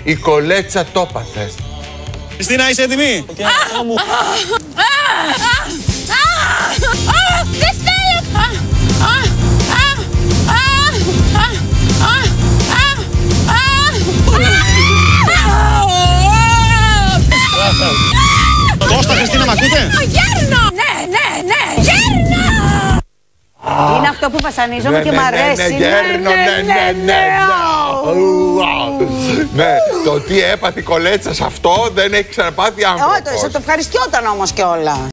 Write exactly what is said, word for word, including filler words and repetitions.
Η Κολέτσα το έπαθε. Χριστίνα, είσαι έτοιμη? Δεν θέλω! Κώστα, Χριστίνα, μ' ακούτε? Γέρνω! Ναι, ναι, ναι! Γέρνω! Είναι αυτό που βασανίζομαι και μ' αρέσει. Ναι, γέρνω, ναι, ναι, ναι. Ναι, το τι έπαθε η Κολέτσα σε αυτό δεν έχει ξαναπάθει άνθρωπος. Όχι, το ευχαριστιόταν όμως κιόλας.